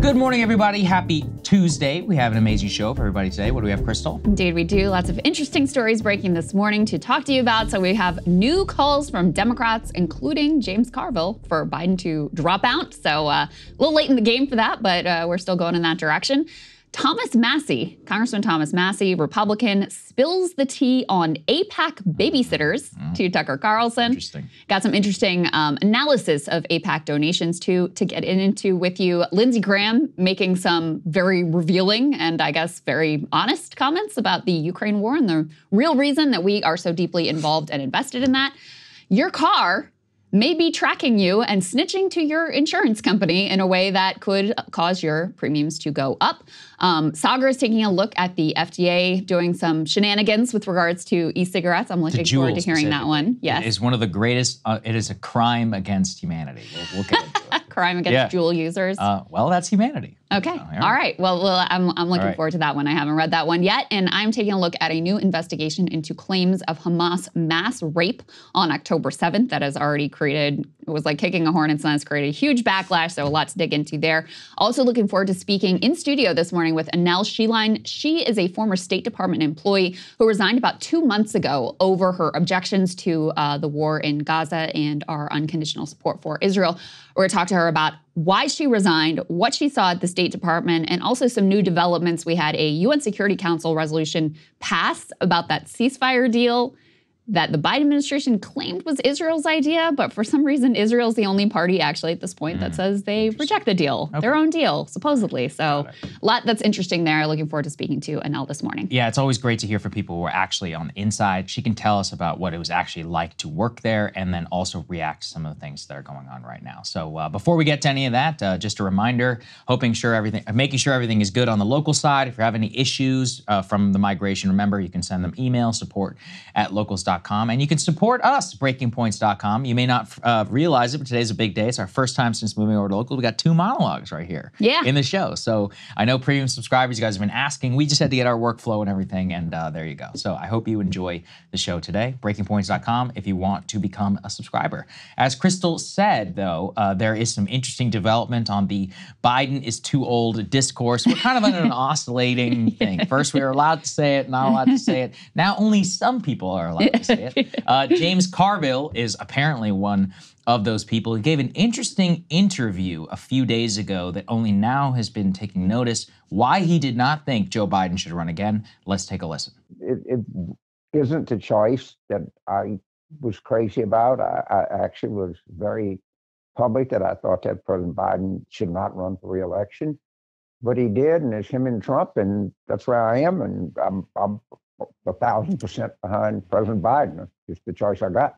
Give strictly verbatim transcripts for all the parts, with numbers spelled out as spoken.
Good morning, everybody. Happy Tuesday. We have an amazing show for everybody today. What do we have, Krystal? Indeed, we do. Lots of interesting stories breaking this morning to talk to you about. So we have new calls from Democrats, including James Carville, for Biden to drop out. So uh, a little late in the game for that, but uh, we're still going in that direction. Thomas Massie, Congressman Thomas Massie, Republican, spills the tea on AIPAC babysitters mm-hmm. to Tucker Carlson. Interesting. Got some interesting um, analysis of AIPAC donations to, to get into with you. Lindsey Graham making some very revealing and I guess very honest comments about the Ukraine war and the real reason that we are so deeply involved and invested in that. Your car may be tracking you and snitching to your insurance company in a way that could cause your premiums to go up. Um, Saagar is taking a look at the F D A doing some shenanigans with regards to e-cigarettes. I'm looking forward to hearing that one. Yes. It is one of the greatest, uh, it is a crime against humanity. We'll, we'll get into it. Crime against yeah. Juul users. Uh, well, that's humanity. Okay. So, All right. Well, well I'm, I'm looking right. forward to that one. I haven't read that one yet. And I'm taking a look at a new investigation into claims of Hamas mass rape on October seventh that has already created, it was like kicking a hornet's nest, created a huge backlash. So a lot to dig into there. Also looking forward to speaking in studio this morning with Anel Sheline. She is a former State Department employee who resigned about two months ago over her objections to uh, the war in Gaza and our unconditional support for Israel. We're going to talk to her about why she resigned, what she saw at the State Department, and also some new developments. We had a U N Security Council resolution pass about that ceasefire deal that the Biden administration claimed was Israel's idea, but for some reason, Israel's the only party actually at this point mm, that says they reject the deal, okay. their own deal, supposedly. So a lot that's interesting there. Looking forward to speaking to Anel this morning. Yeah, it's always great to hear from people who are actually on the inside. She can tell us about what it was actually like to work there and then also react to some of the things that are going on right now. So uh, before we get to any of that, uh, just a reminder, hoping sure everything, making sure everything is good on the local side. If you have any issues uh, from the migration, remember, you can send them email, support at locals dot com. And you can support us, breaking points dot com. You may not uh, realize it, but today's a big day. It's our first time since moving over to local. We got two monologues right here yeah. in the show. So I know premium subscribers, you guys have been asking. We just had to get our workflow and everything, and uh, there you go. So I hope you enjoy the show today. breaking points dot com if you want to become a subscriber. As Krystal said, though, uh, there is some interesting development on the Biden is too old discourse. We're kind of in an oscillating thing. First, we were allowed to say it, not allowed to say it. Now only some people are allowed to say it. Uh, James Carville is apparently one of those people. He gave an interesting interview a few days ago that only now has been taking notice. Why he did not think Joe Biden should run again. Let's take a listen. It, it isn't a choice that I was crazy about. I, I actually was very public that I thought that President Biden should not run for re-election. But he did, and it's him and Trump, and that's where I am, and I'm, I'm a thousand percent behind President Biden. It's the choice I got.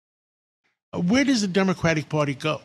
Where does the Democratic Party go?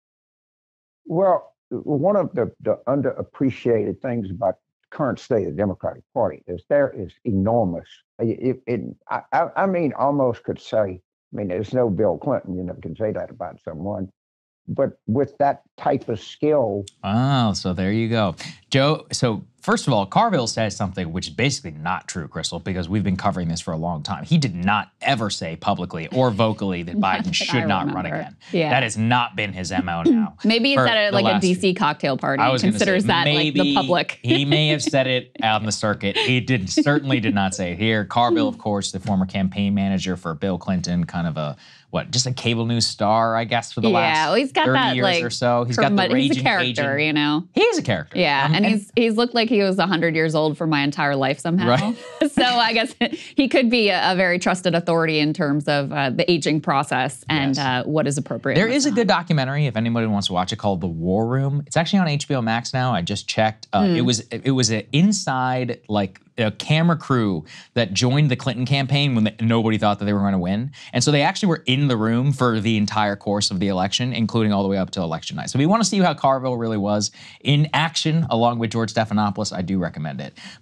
Well, one of the, the underappreciated things about the current state of the Democratic Party is there is enormous. It, it, I, I mean, almost could say, I mean, there's no Bill Clinton, you never can say that about someone. But with that type of skill. Oh, so there you go. Joe, so first of all, Carville says something which is basically not true, Krystal, because we've been covering this for a long time. He did not ever say publicly or vocally that Biden should not run again. Yeah. That has not been his M O now. Maybe he said it at like a D C cocktail party. I was considers say, that maybe like the public. He may have said it out on the circuit. He did certainly did not say it here. Carville, of course, the former campaign manager for Bill Clinton, kind of a what, just a cable news star, I guess, for the yeah, last well, he's got thirty that, years like, or so. He's got the raging He's a character, Cajun. you know. He is a character. Yeah, um, and, and he's he's looked like he was one hundred years old for my entire life somehow. Right. So I guess he could be a, a very trusted authority in terms of uh, the aging process and yes. uh, what is appropriate. There is a good documentary, if anybody wants to watch it, called The War Room. It's actually on H B O Max now. I just checked. Uh, mm. It was it was an inside, like, a camera crew that joined the Clinton campaign when the, nobody thought that they were going to win. And so they actually were in the room for the entire course of the election, including all the way up to election night. So if you want to see how Carville really was in action along with George Stephanopoulos, I do recommend it. But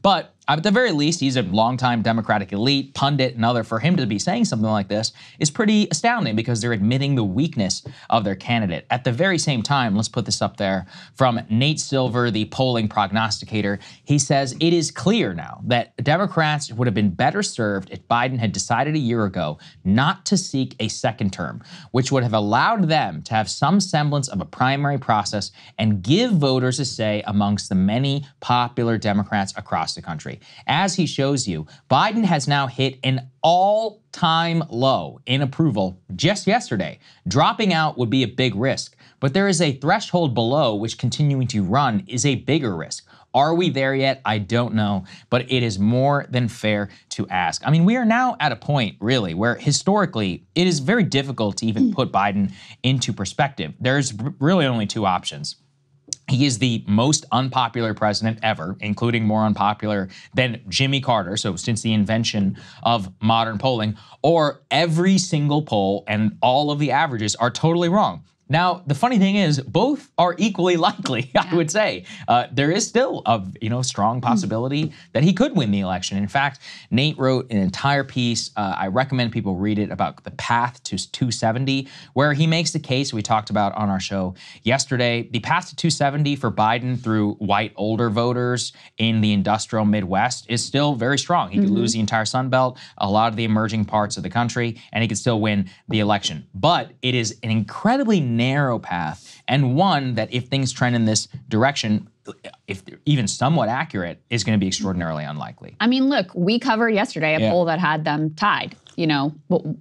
At the very least, he's a longtime Democratic elite, pundit, and other. For him to be saying something like this is pretty astounding because they're admitting the weakness of their candidate. At the very same time, let's put this up there from Nate Silver, the polling prognosticator. He says it is clear now that Democrats would have been better served if Biden had decided a year ago not to seek a second term, which would have allowed them to have some semblance of a primary process and give voters a say amongst the many popular Democrats across the country. As he shows you, Biden has now hit an all-time low in approval just yesterday. Dropping out would be a big risk, but there is a threshold below which continuing to run is a bigger risk. Are we there yet? I don't know, but it is more than fair to ask. I mean, we are now at a point, really, where historically it is very difficult to even put Biden into perspective. There's really only two options. He is the most unpopular president ever, including more unpopular than Jimmy Carter, so since the invention of modern polling, or every single poll and all of the averages are totally wrong. Now, the funny thing is, both are equally likely, I would say. Uh, there is still a you know strong possibility mm. that he could win the election. In fact, Nate wrote an entire piece, uh, I recommend people read it, about the path to two seventy, where he makes the case we talked about on our show yesterday. The path to two seventy for Biden through white older voters in the industrial Midwest is still very strong. He mm-hmm. could lose the entire Sun Belt, a lot of the emerging parts of the country, and he could still win the election. But it is an incredibly narrow path, and one that if things trend in this direction, if they're even somewhat accurate, is going to be extraordinarily unlikely. I mean, look, we covered yesterday a yeah. poll that had them tied. You know,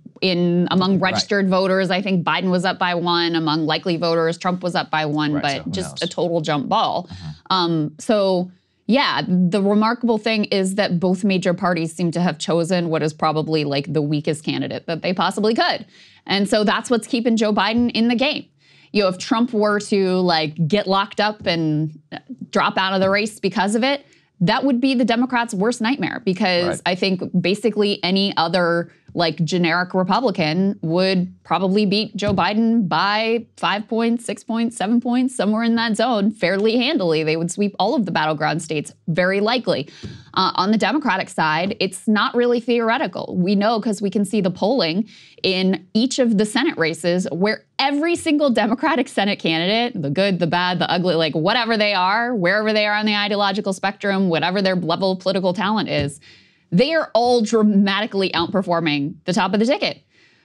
in among registered right. voters, I think Biden was up by one. Among likely voters, Trump was up by one, right, but so just knows? a total jump ball. Uh-huh. Um, so yeah, the remarkable thing is that both major parties seem to have chosen what is probably like the weakest candidate that they possibly could. And so that's what's keeping Joe Biden in the game. You know, if Trump were to like get locked up and drop out of the race because of it, that would be the Democrats' worst nightmare, because right. I think basically any other like generic Republican would probably beat Joe Biden by five points, six points, seven points, somewhere in that zone fairly handily. They would sweep all of the battleground states very likely. Uh, on the Democratic side, it's not really theoretical. We know because we can see the polling in each of the Senate races where every single Democratic Senate candidate, the good, the bad, the ugly, like whatever they are, wherever they are on the ideological spectrum, whatever their level of political talent is, they are all dramatically outperforming the top of the ticket.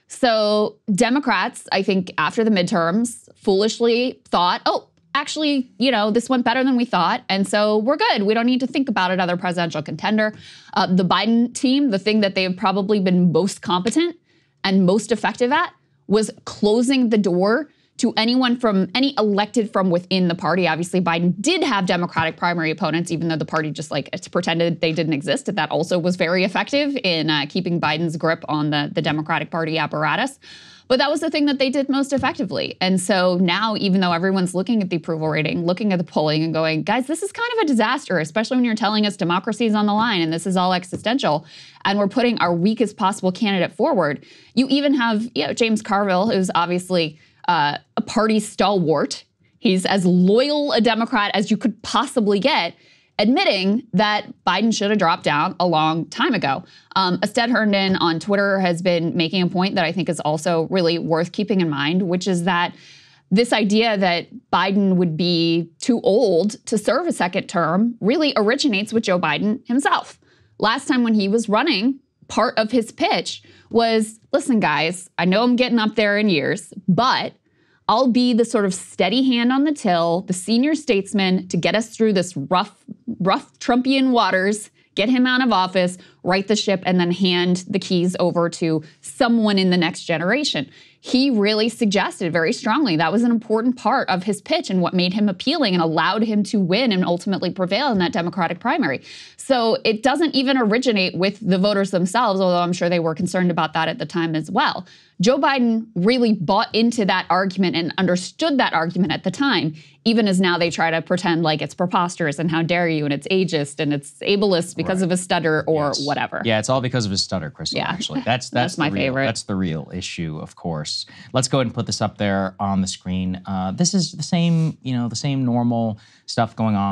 So Democrats, I think after the midterms, foolishly thought, oh, actually, you know, this went better than we thought, and so we're good. We don't need to think about another presidential contender. Uh, the Biden team, the thing that they have probably been most competent and most effective at was closing the door to anyone from any elected from within the party. Obviously, Biden did have Democratic primary opponents, even though the party just like pretended they didn't exist. That also was very effective in uh, keeping Biden's grip on the, the Democratic Party apparatus. But that was the thing that they did most effectively. And so now, even though everyone's looking at the approval rating, looking at the polling and going, guys, this is kind of a disaster, especially when you're telling us democracy is on the line and this is all existential, and we're putting our weakest possible candidate forward. You even have, you know, James Carville, who's obviously uh, a party stalwart. He's as loyal a Democrat as you could possibly get, admitting that Biden should have dropped down a long time ago. Um, Ested Herndon on Twitter has been making a point that I think is also really worth keeping in mind, which is that this idea that Biden would be too old to serve a second term really originates with Joe Biden himself. Last time when he was running, part of his pitch was, listen, guys, I know I'm getting up there in years, but I'll be the sort of steady hand on the till, the senior statesman to get us through this rough, rough Trumpian waters, get him out of office, right the ship, and then hand the keys over to someone in the next generation. He really suggested very strongly that was an important part of his pitch and what made him appealing and allowed him to win and ultimately prevail in that Democratic primary. So it doesn't even originate with the voters themselves, although I'm sure they were concerned about that at the time as well. Joe Biden really bought into that argument and understood that argument at the time, even as now they try to pretend like it's preposterous and how dare you and it's ageist and it's ableist because right. of a stutter or yes. whatever. Yeah, it's all because of his stutter, Krystal, yeah. actually. That's, that's, that's my real, favorite. That's the real issue, of course. Let's go ahead and put this up there on the screen. Uh, this is the same, you know, the same normal stuff going on.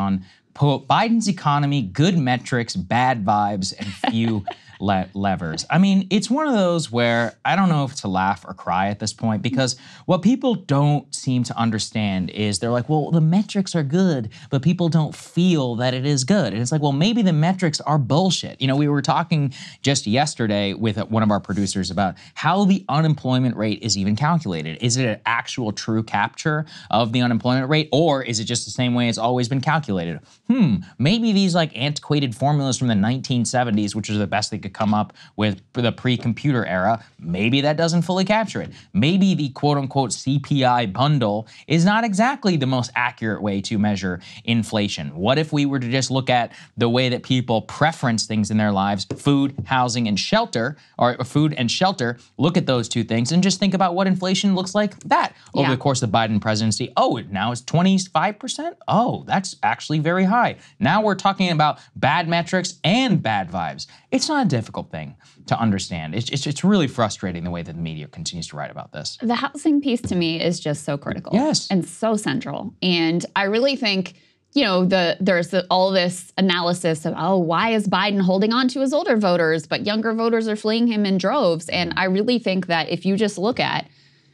quote, Biden's economy, good metrics, bad vibes, and few le- levers. I mean, it's one of those where I don't know if to laugh or cry at this point, because what people don't seem to understand is they're like, well, the metrics are good, but people don't feel that it is good. And it's like, well, maybe the metrics are bullshit. You know, we were talking just yesterday with one of our producers about how the unemployment rate is even calculated. Is it an actual true capture of the unemployment rate, or is it just the same way it's always been calculated? Hmm, maybe these like antiquated formulas from the nineteen seventies, which is the best they could come up with for the pre-computer era, maybe that doesn't fully capture it. Maybe the quote-unquote C P I bundle is not exactly the most accurate way to measure inflation. What if we were to just look at the way that people preference things in their lives, food, housing, and shelter, or food and shelter, look at those two things and just think about what inflation looks like that over Yeah. the course of the Biden presidency. Oh, it now it's twenty-five percent? Oh, that's actually very high. Now we're talking about bad metrics and bad vibes. It's not a difficult thing to understand. It's, it's, it's really frustrating the way that the media continues to write about this. The housing piece to me is just so critical. Yes. And so central. And I really think, you know, the there's the, all this analysis of, oh, why is Biden holding on to his older voters, but younger voters are fleeing him in droves? And I really think that if you just look at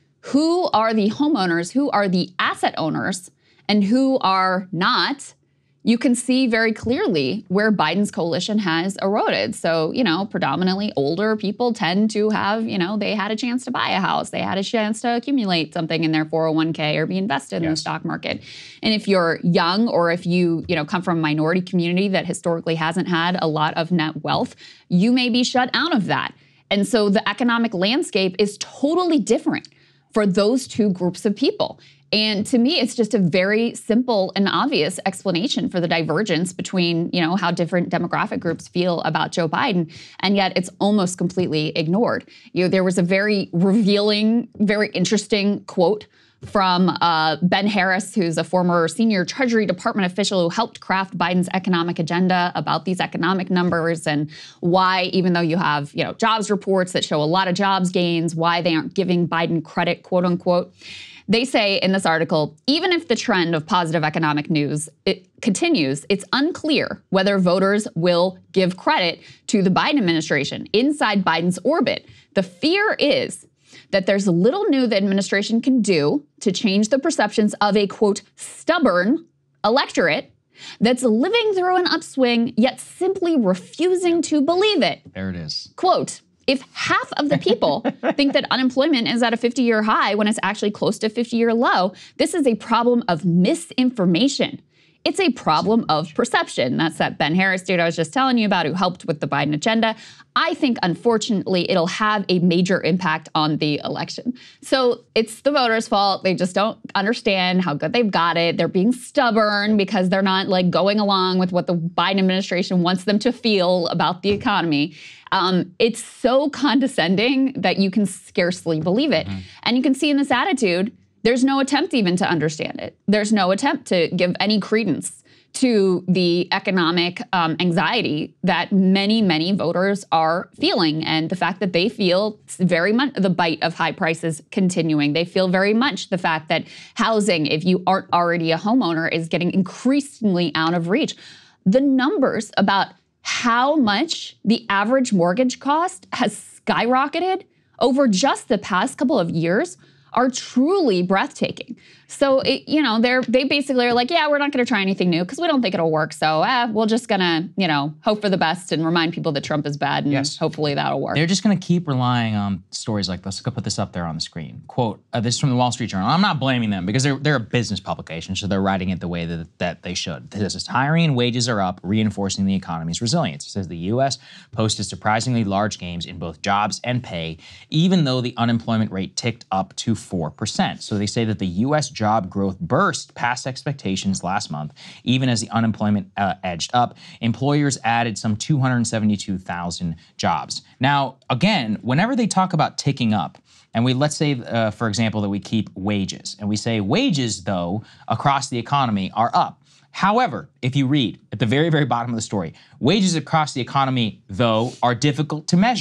who are the homeowners, who are the asset owners, and who are not, you can see very clearly where Biden's coalition has eroded. So, you know, predominantly older people tend to have, you know, they had a chance to buy a house. They had a chance to accumulate something in their four oh one k or be invested in the Yes. stock market. And if you're young, or if you, you know, come from a minority community that historically hasn't had a lot of net wealth, you may be shut out of that. And so the economic landscape is totally different for those two groups of people. And to me, it's just a very simple and obvious explanation for the divergence between, you know, how different demographic groups feel about Joe Biden, and yet it's almost completely ignored. You know, there was a very revealing, very interesting quote from uh, Ben Harris, who's a former senior Treasury Department official who helped craft Biden's economic agenda, about these economic numbers and why, even though you have, you know, jobs reports that show a lot of jobs gains, why they aren't giving Biden credit, quote unquote. They say in this article, even if the trend of positive economic news it continues, it's unclear whether voters will give credit to the Biden administration inside Biden's orbit. The fear is that there's little new the administration can do to change the perceptions of a, quote, stubborn electorate that's living through an upswing, yet simply refusing to believe it. There it is. Quote, if half of the people think that unemployment is at a fifty-year high when it's actually close to a fifty-year low, this is a problem of misinformation. It's a problem of perception. That's that Ben Harris dude I was just telling you about who helped with the Biden agenda. I think, unfortunately, it'll have a major impact on the election. So it's the voters' fault. They just don't understand how good they've got it. They're being stubborn because they're not like going along with what the Biden administration wants them to feel about the economy. Um, it's so condescending that you can scarcely believe it. Mm-hmm. And you can see in this attitude, there's no attempt even to understand it. There's no attempt to give any credence to the economic um, anxiety that many, many voters are feeling, and the fact that they feel very much the bite of high prices continuing. They feel very much the fact that housing, if you aren't already a homeowner, is getting increasingly out of reach. The numbers about how much the average mortgage cost has skyrocketed over just the past couple of years are truly breathtaking. So, it, you know, they're they basically are like, yeah, we're not going to try anything new because we don't think it'll work. So, eh, we're just going to, you know, hope for the best and remind people that Trump is bad, and Yes. hopefully that'll work. They're just going to keep relying on stories like this. Let's go put this up there on the screen. Quote, uh, this is from the Wall Street Journal. I'm not blaming them because they're, they're a business publication, so they're writing it the way that, that they should. This is hiring and wages are up, reinforcing the economy's resilience. It says the U S posted surprisingly large gains in both jobs and pay, even though the unemployment rate ticked up to four percent. So they say that the U S job growth burst past expectations last month, even as the unemployment uh, edged up. Employers added some two hundred seventy-two thousand jobs. Now, again, whenever they talk about ticking up, and we let's say, uh, for example, that we keep wages, and we say wages, though, across the economy are up. However, if you read at the very, very bottom of the story, wages across the economy, though, are difficult to measure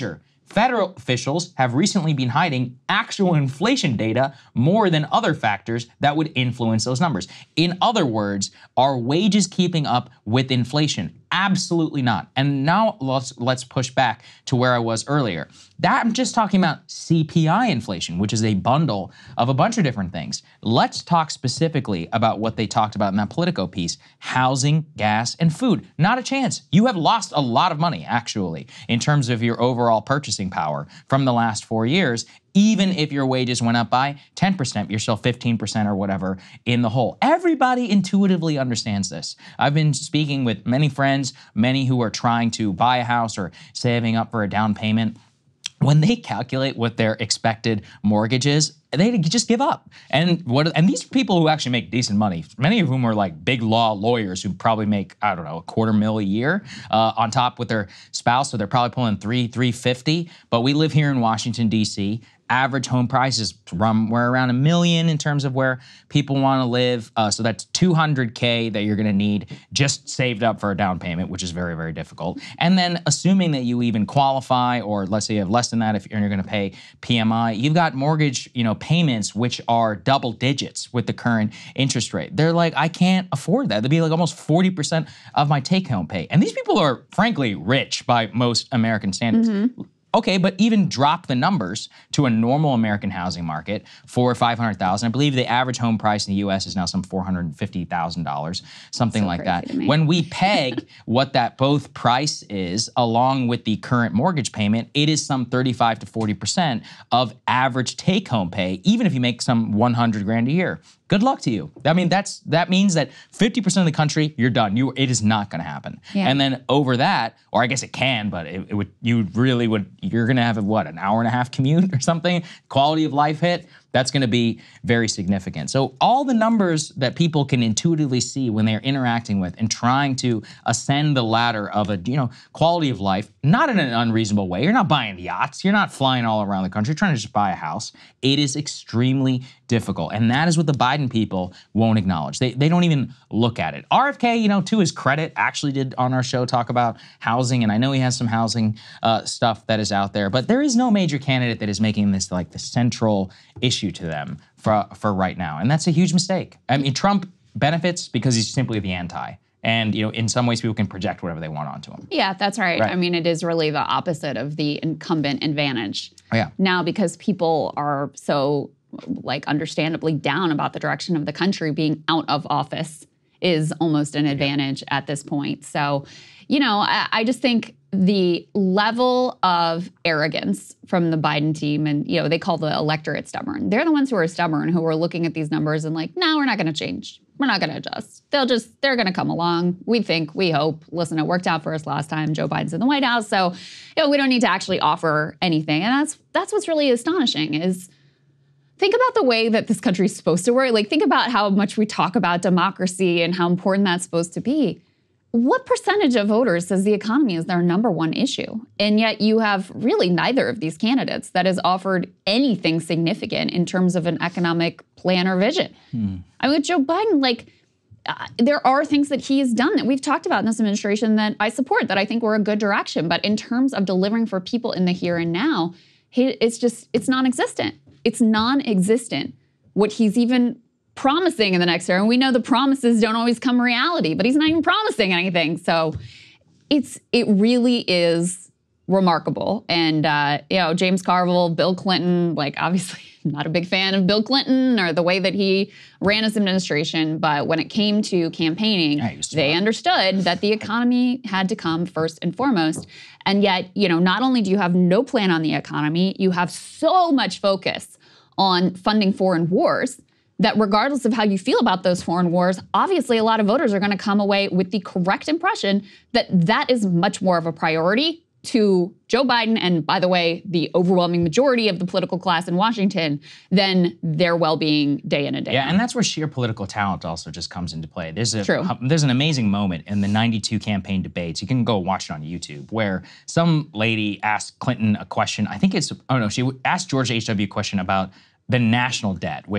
Federal officials have recently been hiding actual inflation data more than other factors that would influence those numbers. In other words, are wages keeping up with inflation? Absolutely not. And now let's let's push back to where I was earlier. That I'm just talking about C P I inflation, which is a bundle of a bunch of different things. Let's talk specifically about what they talked about in that Politico piece: housing, gas, and food. Not a chance. You have lost a lot of money, actually, in terms of your overall purchasing power from the last four years. Even if your wages went up by ten percent, you're still fifteen percent or whatever in the hole. Everybody intuitively understands this. I've been speaking with many friends, many who are trying to buy a house or saving up for a down payment. When they calculate what their expected mortgage is, they just give up. And what? And these people who actually make decent money, many of whom are like big law lawyers who probably make, I don't know, a quarter mil a year uh, on top with their spouse, so they're probably pulling three, three fifty. But we live here in Washington, D C. Average home price is somewhere around a million in terms of where people want to live. Uh, so that's two hundred K that you're going to need just saved up for a down payment, which is very, very difficult. And then assuming that you even qualify, or let's say you have less than that if you're going to pay P M I, you've got mortgage, you know, payments which are double digits with the current interest rate. They're like, I can't afford that. They'd be like almost forty percent of my take-home pay. And these people are frankly rich by most American standards. Mm-hmm. Okay, but even drop the numbers to a normal American housing market for five hundred thousand dollars. I believe the average home price in the U S is now some four hundred fifty thousand dollars, something so like that. When we peg what that both price is along with the current mortgage payment, it is some thirty-five to forty percent of average take-home pay, even if you make some one hundred grand a year. Good luck to you. I mean, that's that means that fifty percent of the country, you're done. You, it is not going to happen. Yeah. And then over that, or I guess it can, but it, it would, you really would, you're going to have a, what, an hour and a half commute or something? Quality of life hit. That's going to be very significant. So all the numbers that people can intuitively see when they're interacting with and trying to ascend the ladder of a, you know, quality of life, not in an unreasonable way. You're not buying yachts. You're not flying all around the country. You're trying to just buy a house. It is extremely difficult. And that is what the Biden people won't acknowledge. They, they don't even look at it. R F K, you know, to his credit, actually did on our show talk about housing. And I know he has some housing uh, stuff that is out there. But there is no major candidate that is making this like the central issue to them for, for right now. And that's a huge mistake. I mean, Trump benefits because he's simply the anti. And, you know, in some ways, people can project whatever they want onto him. Yeah, that's right. right. I mean, it is really the opposite of the incumbent advantage. Oh, yeah. Now, because people are so, like, understandably down about the direction of the country, being out of office is almost an advantage yeah. at this point. So, you know, I, I just think the level of arrogance from the Biden team, and, you know, they call the electorate stubborn. They're the ones who are stubborn, who are looking at these numbers and like, no, we're not going to change. We're not going to adjust. They'll just, they're going to come along. We think, we hope. Listen, it worked out for us last time. Joe Biden's in the White House. So, you know, we don't need to actually offer anything. And that's that's what's really astonishing is think about the way that this country is supposed to work. Like, think about how much we talk about democracy and how important that's supposed to be. What percentage of voters says the economy is their number one issue? And yet you have really neither of these candidates that has offered anything significant in terms of an economic plan or vision. Hmm. I mean, with Joe Biden, like, uh, there are things that he has done that we've talked about in this administration that I support, that I think were a good direction. But in terms of delivering for people in the here and now, he, it's just, it's non-existent. It's non-existent what he's even promising in the next year. And we know the promises don't always come reality, but he's not even promising anything. So it's it really is remarkable. And, uh, you know, James Carville, Bill Clinton, like, obviously not a big fan of Bill Clinton or the way that he ran his administration. But when it came to campaigning, they understood that the economy had to come first and foremost. And yet, you know, not only do you have no plan on the economy, you have so much focus on funding foreign wars that regardless of how you feel about those foreign wars, obviously a lot of voters are going to come away with the correct impression that that is much more of a priority to Joe Biden and, by the way, the overwhelming majority of the political class in Washington than their well-being day in and day out. Yeah, and that's where sheer political talent also just comes into play. There's a True. there's an amazing moment in the ninety-two campaign debates. You can go watch it on YouTube, where some lady asked Clinton a question. I think it's, oh no, she asked George H W a question about the national debt, which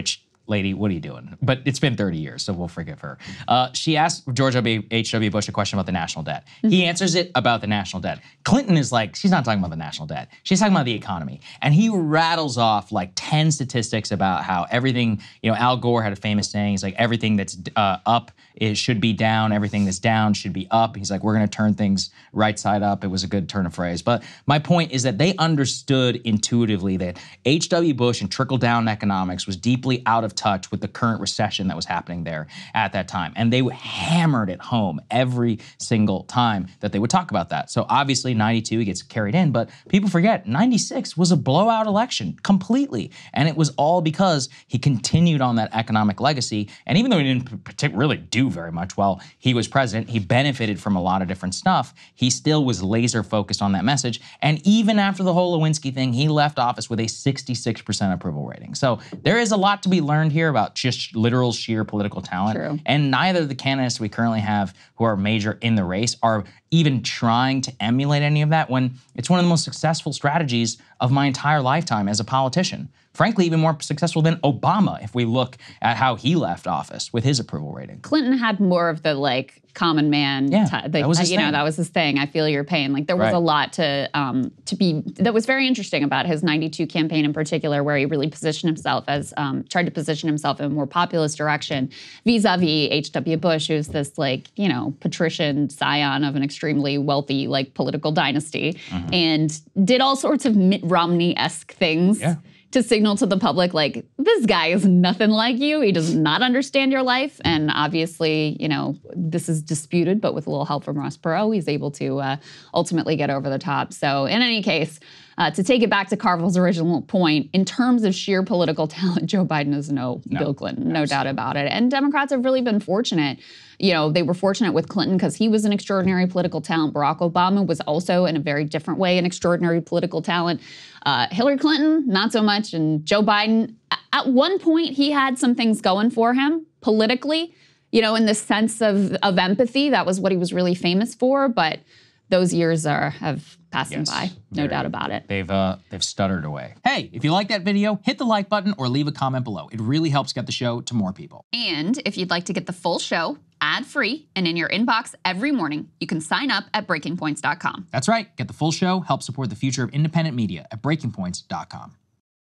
lady, what are you doing? But it's been thirty years, so we'll forgive her. Uh, she asked George H W Bush a question about the national debt. Mm-hmm. He answers it about the national debt. Clinton is like, she's not talking about the national debt. She's talking about the economy. And he rattles off like ten statistics about how everything, you know, Al Gore had a famous saying, he's like, everything that's uh, up is, should be down, everything that's down should be up. He's like, we're gonna turn things right side up. It was a good turn of phrase. But my point is that they understood intuitively that H W Bush and trickle-down economics was deeply out of touch with the current recession that was happening there at that time. And they hammered it home every single time that they would talk about that. So obviously ninety-two, he gets carried in, but people forget ninety-six was a blowout election completely. And it was all because he continued on that economic legacy. And even though he didn't partic- really do very much while he was president, he benefited from a lot of different stuff. He still was laser focused on that message. And even after the whole Lewinsky thing, he left office with a sixty-six percent approval rating. So there is a lot to be learned here about just literal sheer political talent. True. And neither of the candidates we currently have who are major in the race are even trying to emulate any of that when it's one of the most successful strategies of my entire lifetime as a politician. Frankly, even more successful than Obama if we look at how he left office with his approval rating. Clinton had more of the like common man, yeah, t- the, that was his you thing. know, that was his thing. I feel your pain. Like there was Right. a lot to um, to be that was very interesting about his ninety-two campaign in particular, where he really positioned himself as um, tried to position himself in a more populist direction vis-a-vis H W Bush, who's this like you know patrician scion of an extremely wealthy like political dynasty, mm-hmm. and did all sorts of Mitt Romney-esque things. Yeah. To signal to the public, like, this guy is nothing like you. He does not understand your life. And obviously, you know, this is disputed, but with a little help from Ross Perot, he's able to uh, ultimately get over the top. So in any case, uh, to take it back to Carville's original point, in terms of sheer political talent, Joe Biden is no, no Bill Clinton, no doubt about it. And Democrats have really been fortunate. You know, they were fortunate with Clinton because he was an extraordinary political talent. Barack Obama was also, in a very different way, an extraordinary political talent. Uh, Hillary Clinton, not so much. And Joe Biden, at one point, he had some things going for him politically, you know, in the sense of, of empathy. That was what he was really famous for. But those years are have passed yes, him by, no very, doubt about it. They've uh, they've stuttered away. Hey, if you like that video, hit the like button or leave a comment below. It really helps get the show to more people. And if you'd like to get the full show ad-free and in your inbox every morning, you can sign up at breaking points dot com. That's right. Get the full show, help support the future of independent media at breaking points dot com.